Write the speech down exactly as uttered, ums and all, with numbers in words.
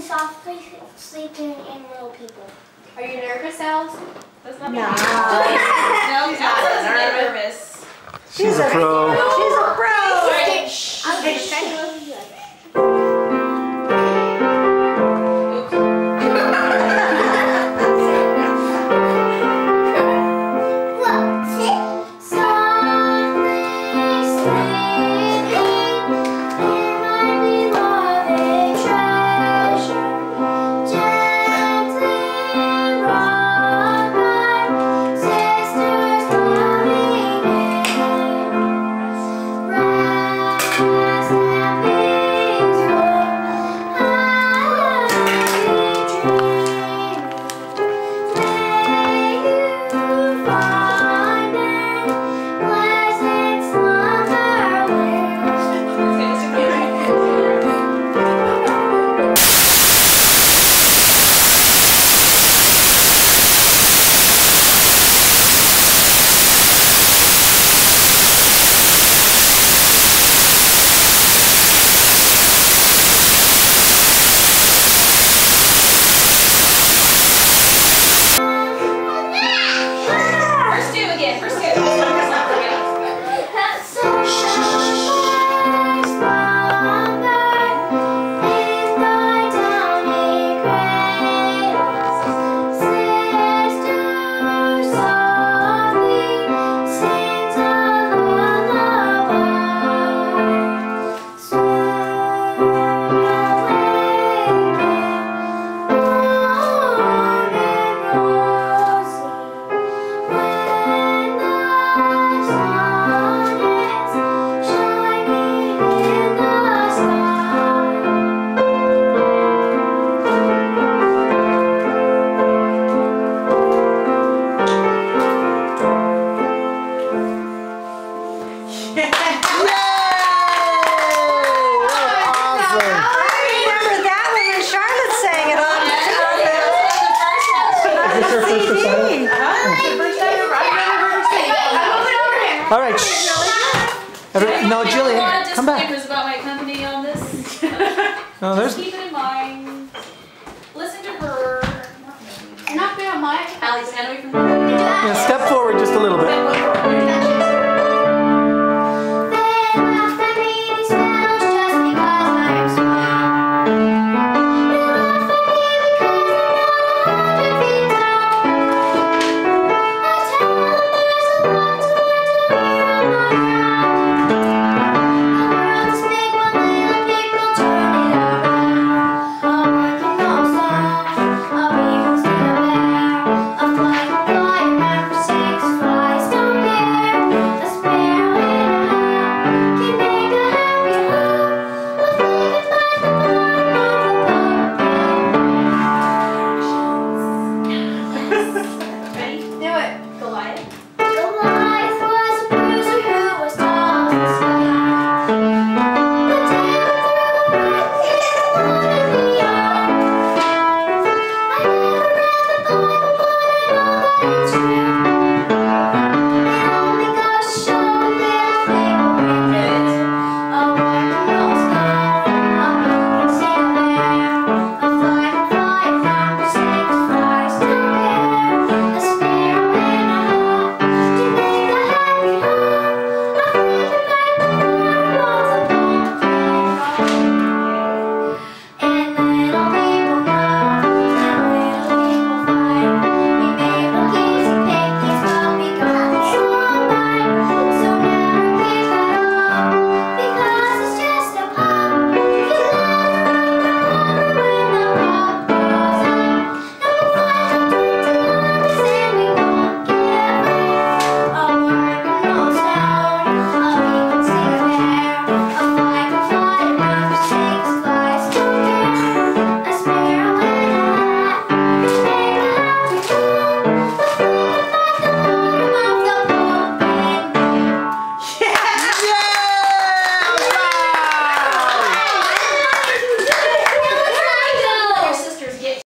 softly sleeping in little people. Are you nervous, Allison? That's not no. No, she's not nervous. She's, She's a pro. She's a pro. Right. Shh. I'm going to try to All right. Shh. Every, no, Jillian, come back. About my company on this. No, there's. Keep it in mind. Listen to her. Not me on my. Allie, stand away from her. Yeah, step forward just a little bit.